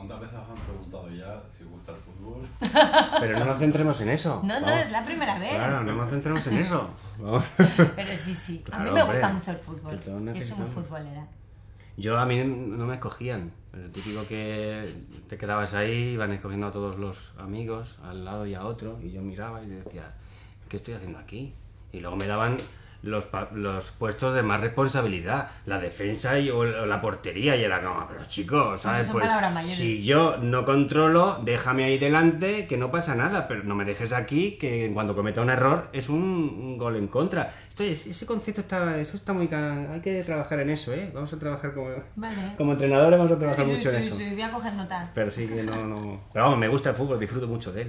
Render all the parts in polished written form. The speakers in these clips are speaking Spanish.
¿Cuántas veces os han preguntado ya si os gusta el fútbol? Pero no nos centremos en eso. No, Vamos. es la primera vez. Claro, no nos centremos en eso. Vamos. Pero sí. Claro, A mí me gusta hombre, mucho el fútbol. que todos Yo soy muy necesitamos. futbolera. A mí no me escogían. El típico que te quedabas ahí, iban escogiendo a todos los amigos, al lado y a otro, y yo miraba y decía, ¿qué estoy haciendo aquí? Y luego me daban los puestos de más responsabilidad, la defensa o la portería, y era como, pero chicos, ¿sabes? Son palabras mayores. Si yo no controlo, déjame ahí delante, que no pasa nada, pero no me dejes aquí, que cuando cometa un error es un gol en contra. Ese concepto está muy... Hay que trabajar en eso, ¿eh? Vamos a trabajar como entrenadores, vamos a trabajar mucho en eso. Sí, voy a coger notas. Pero sí que no... Pero vamos, me gusta el fútbol, disfruto mucho de él.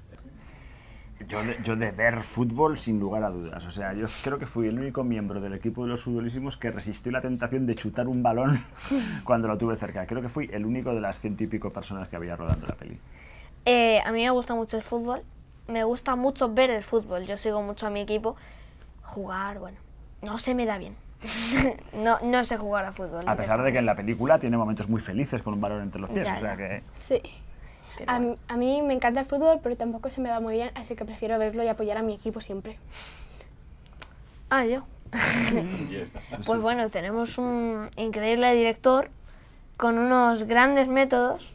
Yo de ver fútbol sin lugar a dudas. O sea, yo creo que fui el único miembro del equipo de los futbolísimos que resistió la tentación de chutar un balón cuando lo tuve cerca. Creo que fui el único de las 100 y pico personas que había rodando la peli. A mí me gusta mucho el fútbol. Me gusta mucho ver el fútbol. Yo sigo mucho a mi equipo. Jugar, bueno, no se me da bien. no sé jugar a fútbol. A pesar de que en la película tiene momentos muy felices con un balón entre los pies. Ya, o sea que... Sí. A mí me encanta el fútbol, pero tampoco se me da muy bien, así que prefiero verlo y apoyar a mi equipo siempre. Yo. Pues bueno, tenemos un increíble director con unos grandes métodos,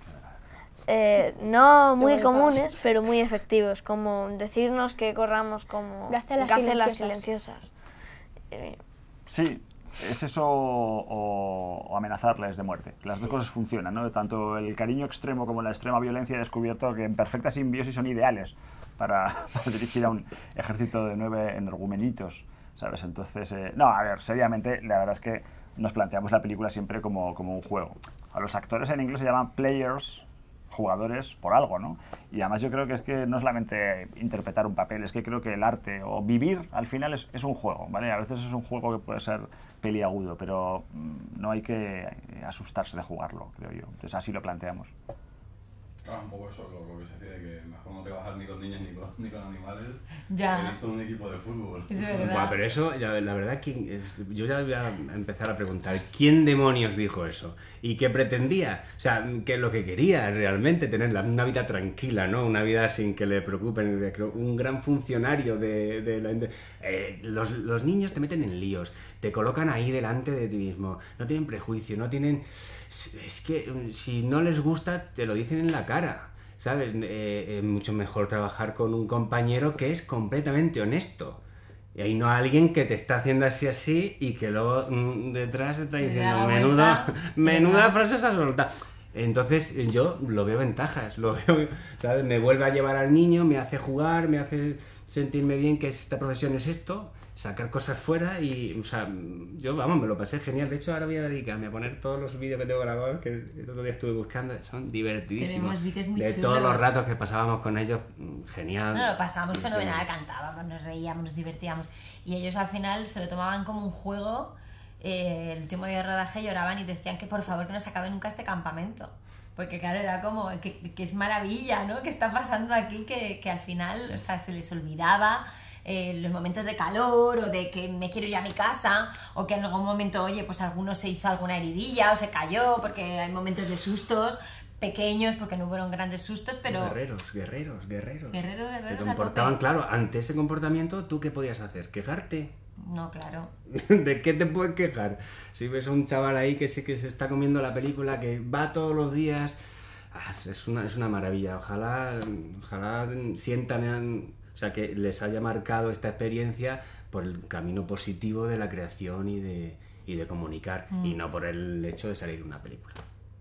no muy comunes, pero muy efectivos, como decirnos que corramos como Gacelas silenciosas. Sí, es eso o amenazarles de muerte. Las dos cosas funcionan, ¿no? Tanto el cariño extremo como la extrema violencia he descubierto que en perfecta simbiosis son ideales para dirigir a un ejército de 9 energumenitos, ¿sabes? Entonces, no, a ver, seriamente, la verdad es que nos planteamos la película siempre como un juego. A los actores en inglés se llaman players, jugadores por algo, ¿no? Y además yo creo que es que no solamente interpretar un papel, es que creo que el arte o vivir al final es un juego, ¿vale? A veces es un juego que puede ser peliagudo, pero no hay que asustarse de jugarlo, creo yo. Entonces así lo planteamos. Claro, un poco eso, lo que se decide, que mejor no trabajar ni con niños ni con animales. Ya. He visto un equipo de fútbol. Es verdad. Buah, pero eso, la verdad, yo ya voy a empezar a preguntar, ¿quién demonios dijo eso? ¿Y qué pretendía? O sea, ¿qué es lo que quería realmente? Tener una vida tranquila, ¿no? Una vida sin que le preocupen. Un gran funcionario los niños te meten en líos, te colocan ahí delante de ti mismo, no tienen prejuicio, no tienen... Es que si no les gusta, te lo dicen en la cara, ¿sabes? Es mucho mejor trabajar con un compañero que es completamente honesto. Y hay no alguien que te está haciendo así y que luego detrás te está diciendo menuda frase esa solta. Entonces yo lo veo ventajas, ¿sabes? Me vuelve a llevar al niño, me hace jugar, me hace sentirme bien que esta profesión es esto, sacar cosas fuera y, o sea, yo, vamos, me lo pasé genial. De hecho, ahora voy a dedicarme a poner todos los vídeos que tengo grabados, que el otro día estuve buscando, son divertidísimos. Tenemos vídeos muy de chulos. todos los ratos que pasábamos con ellos, genial. No, lo pasábamos fenomenal, cantábamos, nos reíamos, nos divertíamos. Y ellos al final se lo tomaban como un juego. El último día de rodaje lloraban y decían que por favor que no se acabe nunca este campamento. Porque claro, era como que es maravilla, ¿no? Que está pasando aquí, que al final, o sea, se les olvidaba los momentos de calor o de que me quiero ir a mi casa, o que en algún momento, oye, pues alguno se hizo alguna heridilla o se cayó, porque hay momentos de sustos pequeños, porque no fueron grandes sustos, pero... Guerreros. Se a comportaban, tope. claro, ante ese comportamiento, ¿tú qué podías hacer? ¿Quejarte? No, claro. ¿De qué te puedes quejar? Si ves a un chaval ahí que se está comiendo la película, que va todos los días... es una maravilla. Ojalá sientan... O sea, que les haya marcado esta experiencia por el camino positivo de la creación y de comunicar, y no por el hecho de salir una película.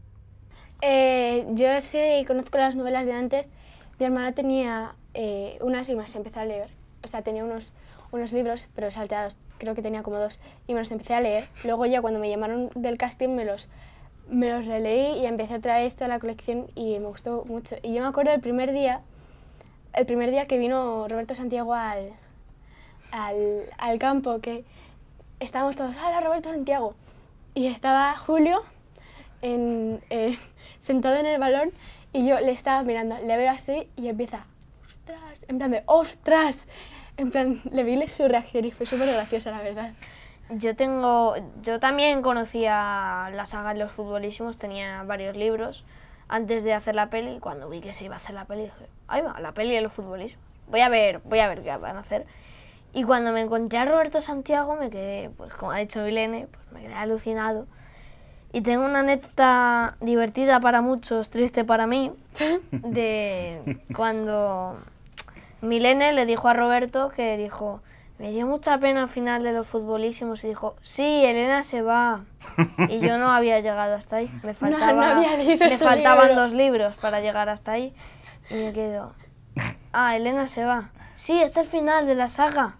Yo sé y conozco las novelas de antes. Mi hermana tenía unas y me las empezó a leer. O sea, tenía unos libros, pero salteados, creo que tenía como 2, y me los empecé a leer. Luego ya cuando me llamaron del casting me los releí y empecé otra vez toda la colección y me gustó mucho. Y yo me acuerdo del primer día que vino Roberto Santiago al campo, que estábamos todos, ¡hola, Roberto Santiago! Y estaba Julio sentado en el balón y yo le estaba mirando, le veo así y empieza, ¡ostras! En plan de, ¡ostras! En plan, le vi su reacción y fue súper graciosa, la verdad. Yo también conocía la saga de los futbolísimos, tenía varios libros. antes de hacer la peli, y cuando vi que se iba a hacer la peli, dije, ahí va, la peli de los futbolistas. Voy a ver qué van a hacer. Y cuando me encontré a Roberto Santiago me quedé, pues como ha dicho Milene, pues me quedé alucinado. Y tengo una anécdota divertida para muchos, triste para mí, de cuando Milene le dijo a Roberto que dijo, me dio mucha pena al final de los futbolísimos, y dijo, sí, Elena se va. Y yo no había llegado hasta ahí, me faltaban 2 libros para llegar hasta ahí. Y me quedo, Elena se va. Sí, este es el final de la saga.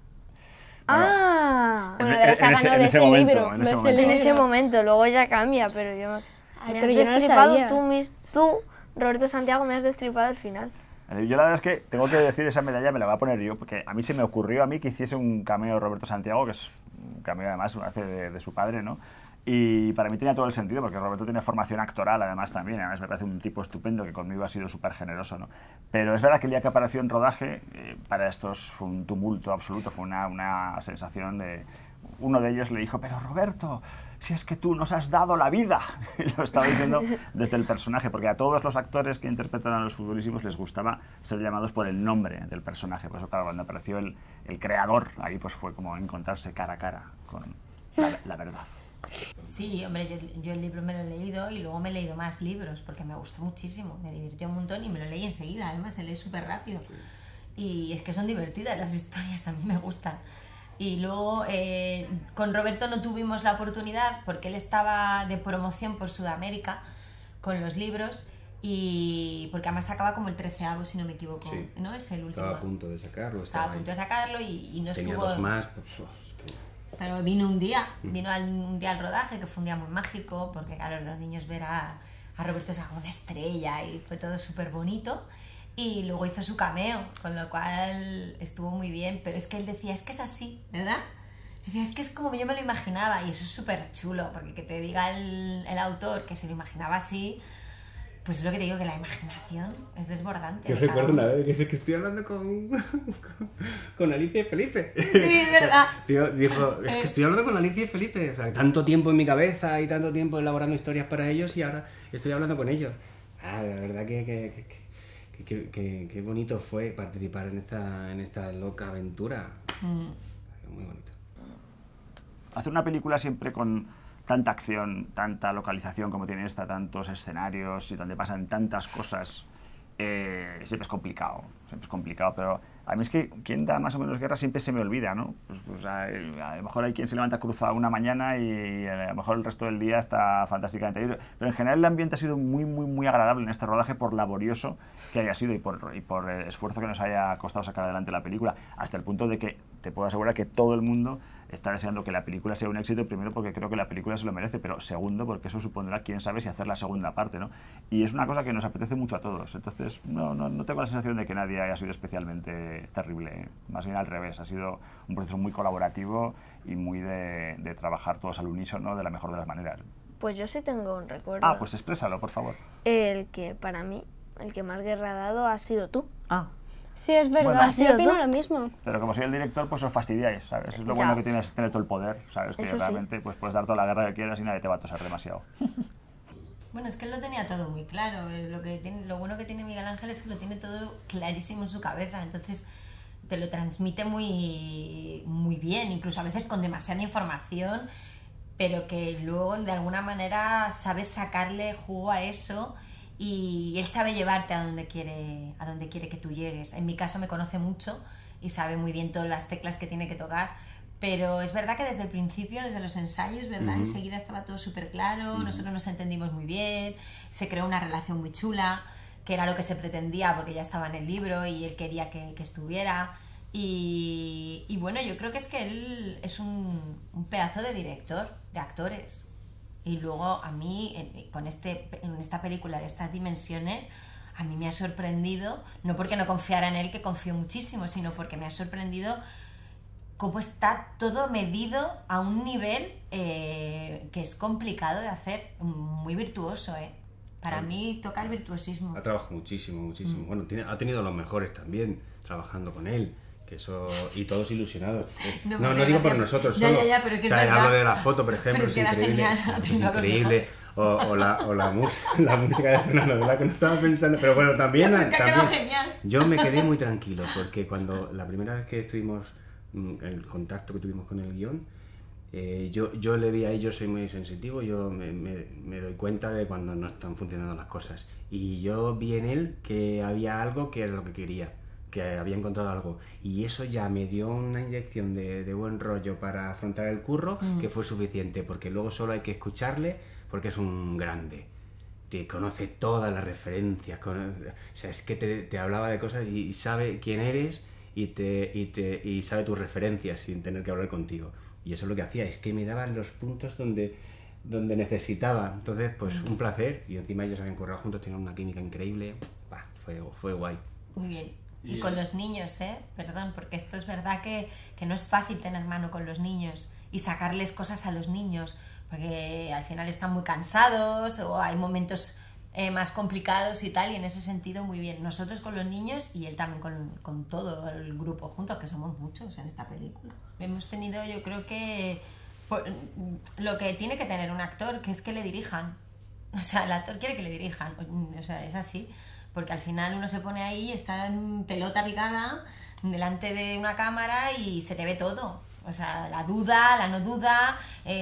Bueno, de la saga no, de ese libro. En ese momento, luego ya cambia, pero yo me has destripado, tú, Roberto Santiago, me has destripado el final. Yo la verdad es que tengo que decir, esa medalla me la voy a poner yo, porque a mí se me ocurrió que hiciese un cameo Roberto Santiago, que es un cameo además hace de su padre, ¿no? Y para mí tenía todo el sentido, porque Roberto tiene formación actoral además también, además me parece un tipo estupendo que conmigo ha sido súper generoso, ¿no? Pero es verdad que el día que apareció en rodaje, para estos fue un tumulto absoluto, fue una sensación de... Uno de ellos le dijo, pero Roberto, si es que tú nos has dado la vida. Y lo estaba diciendo desde el personaje, porque a todos los actores que interpretan a los futbolísimos les gustaba ser llamados por el nombre del personaje. Por eso, claro, cuando apareció el creador, ahí pues fue como encontrarse cara a cara con la verdad. Sí, hombre, yo el libro me lo he leído y luego me he leído más libros porque me gustó muchísimo, me divirtió un montón y me lo leí enseguida, además se lee súper rápido. Y es que son divertidas las historias, a mí me gustan. Y luego con Roberto no tuvimos la oportunidad porque él estaba de promoción por Sudamérica con los libros y porque además acaba como el 13avo, si no me equivoco, sí. ¿no? Es el último. Estaba a punto de sacarlo. Estaba a punto de sacarlo y no tenía estuvo... 2 más, pues, es que... Pero vino un día al rodaje, que fue un día muy mágico, porque claro, los niños ver a Roberto es una estrella y fue todo súper bonito. Y luego hizo su cameo, con lo cual estuvo muy bien, pero es que él decía, es que es así, ¿verdad? Decía, es que es como yo me lo imaginaba, y eso es súper chulo, porque que te diga el autor que se lo imaginaba así, pues es lo que te digo, que la imaginación es desbordante. Yo recuerdo una vez que dice que estoy hablando con Alicia y Felipe. Sí, es verdad. Dijo, es que estoy hablando con Alicia y Felipe. O sea, tanto tiempo en mi cabeza y tanto tiempo elaborando historias para ellos y ahora estoy hablando con ellos. La verdad que bonito fue participar en esta loca aventura. Muy bonito. Hacer una película siempre con tanta acción, tanta localización como tiene esta, tantos escenarios y donde pasan tantas cosas, siempre es complicado, pero a mí es que quien da más o menos guerra siempre se me olvida, ¿no? Pues a lo mejor hay quien se levanta cruzado una mañana y a lo mejor el resto del día está fantásticamente bien, pero en general el ambiente ha sido muy agradable en este rodaje por laborioso que haya sido y por el esfuerzo que nos haya costado sacar adelante la película, hasta el punto de que te puedo asegurar que todo el mundo está deseando que la película sea un éxito, primero porque creo que la película se lo merece, pero segundo porque eso supondrá, quién sabe, si hacer la segunda parte, ¿no? Y es una cosa que nos apetece mucho a todos, entonces no tengo la sensación de que nadie haya sido especialmente terrible, ¿eh? Más bien al revés, ha sido un proceso muy colaborativo y muy de trabajar todos al unísono de la mejor de las maneras. Pues yo sí tengo un recuerdo. Pues exprésalo, por favor. El que para mí, el que más guerra ha dado ha sido tú. Sí, es verdad, Bueno, yo opino lo mismo. Pero como soy el director, pues os fastidiáis, ¿sabes? Es lo bueno que tienes, tener todo el poder, ¿sabes? Que Eso realmente pues puedes dar toda la guerra que quieras y nadie te va a tosar demasiado. Bueno, es que él lo tenía todo muy claro. Lo bueno que tiene Miguel Ángel es que lo tiene todo clarísimo en su cabeza. Entonces te lo transmite muy bien, incluso a veces con demasiada información, pero que luego de alguna manera sabes sacarle jugo a eso y él sabe llevarte a donde quiere que tú llegues. En mi caso me conoce mucho y sabe muy bien todas las teclas que tiene que tocar. Pero es verdad que desde el principio, desde los ensayos, ¿verdad? Enseguida estaba todo súper claro, nosotros nos entendimos muy bien, se creó una relación muy chula, que era lo que se pretendía porque ya estaba en el libro y él quería que estuviera. Y bueno, yo creo que es que él es un pedazo de director, de actores. Y luego a mí, en esta película de estas dimensiones, a mí me ha sorprendido, no porque no confiara en él, que confío muchísimo, sino porque me ha sorprendido cómo está todo medido a un nivel que es complicado de hacer, muy virtuoso, ¿eh? Para mí toca el virtuosismo. Ha trabajado muchísimo. Bueno, ha tenido los mejores también trabajando con él. Que eso, y todos ilusionados. No digo por nosotros solo. Ya, pero que es o sea, verdad. hablo de la foto, por ejemplo, Pero es es increíble. genial, Es increíble. la música de Fernando Blanco, no estaba pensando, pero bueno, también... Es que ha quedado genial. Yo me quedé muy tranquilo, porque cuando la primera vez que estuvimos, el contacto que tuvimos con el guión, yo le vi ahí, yo soy muy sensitivo, yo me doy cuenta de cuando no están funcionando las cosas. Y yo vi en él que había algo que era lo que quería, que había encontrado algo. Y eso ya me dio una inyección de buen rollo para afrontar el curro, que fue suficiente, porque luego solo hay que escucharle, porque es un grande. Te conoce todas las referencias, o sea, es que te hablaba de cosas y sabe quién eres y sabe tus referencias sin tener que hablar contigo. Y eso es lo que hacía, es que me daban los puntos donde necesitaba. Entonces, pues un placer. Y encima ellos habían currado juntos, tenían una química increíble. Bah, fue guay. Muy bien. Y con los niños, perdón, porque esto es verdad que no es fácil tener mano con los niños y sacarles cosas a los niños, porque al final están muy cansados o hay momentos más complicados y tal, y en ese sentido muy bien. Nosotros con los niños y él también con todo el grupo juntos, que somos muchos en esta película. Hemos tenido, yo creo que lo que tiene que tener un actor, que es que le dirijan. O sea, el actor quiere que le dirijan, o sea, es así. Porque al final uno se pone ahí, está en pelota picada delante de una cámara y se te ve todo. O sea, la duda, la no duda,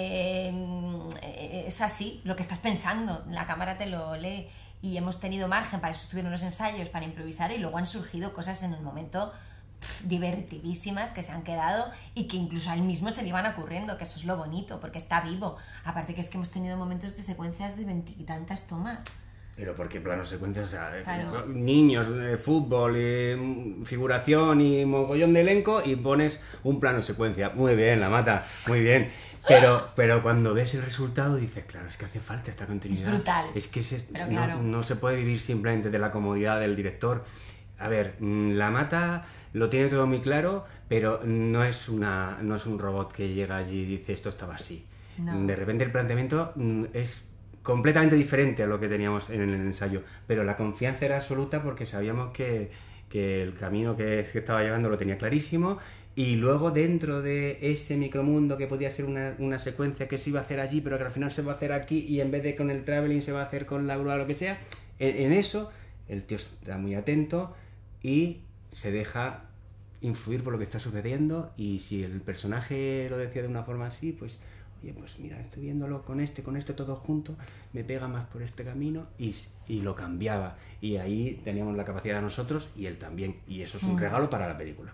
es así, lo que estás pensando, la cámara te lo lee. Y hemos tenido margen, para eso estuvieron los ensayos, para improvisar, y luego han surgido cosas en el momento divertidísimas que se han quedado y que incluso a él mismo se le iban ocurriendo, que eso es lo bonito, porque está vivo. Aparte que es que hemos tenido momentos de secuencias de 20 y tantas tomas. Pero porque plano secuencias, o sea, Claro. niños, fútbol, figuración y mogollón de elenco y pones un plano secuencia. Muy bien, la mata, muy bien. Pero cuando ves el resultado dices, claro, es que hace falta esta continuidad. Es brutal. Es que Pero claro. no se puede vivir simplemente de la comodidad del director. A ver, la mata lo tiene todo muy claro, pero no es un robot que llega allí y dice esto estaba así. No. De repente el planteamiento es completamente diferente a lo que teníamos en el ensayo, pero la confianza era absoluta porque sabíamos que el camino que estaba llevando lo tenía clarísimo, y luego dentro de ese micromundo que podía ser una secuencia que se iba a hacer allí pero que al final se va a hacer aquí y en vez de con el traveling se va a hacer con la grúa o lo que sea, en eso el tío está muy atento y se deja influir por lo que está sucediendo, y si el personaje lo decía de una forma así, pues oye, pues mira, estoy viéndolo con este todo junto, me pega más por este camino, y lo cambiaba. Y ahí teníamos la capacidad nosotros y él también. Y eso es un regalo para la película.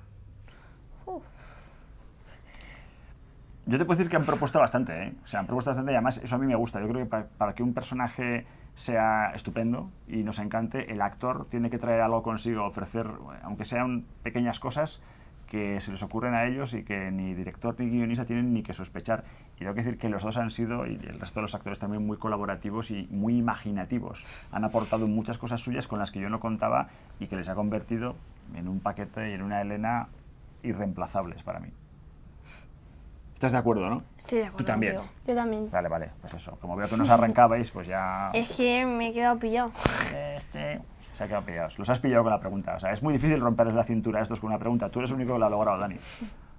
Yo te puedo decir que han propuesto bastante, ¿eh? O sea, han propuesto bastante, y además eso a mí me gusta. Yo creo que para que un personaje sea estupendo y nos encante, el actor tiene que traer algo consigo, ofrecer, aunque sean pequeñas cosas, que se les ocurren a ellos y que ni director ni guionista tienen ni que sospechar. Y tengo que decir que los dos han sido, y el resto de los actores también, muy colaborativos y muy imaginativos. Han aportado muchas cosas suyas con las que yo no contaba y que les ha convertido en un paquete y en una Elena irreemplazables para mí. ¿Estás de acuerdo, no? Estoy de acuerdo Tú también. contigo. Yo también. Vale, vale, pues eso. Como veo que nos arrancabais, pues ya... Es que me he quedado pillado. Se ha quedado pillados. Los has pillado con la pregunta. O sea, es muy difícil romperles la cintura a estos con una pregunta. Tú eres el único que lo ha logrado, Dani.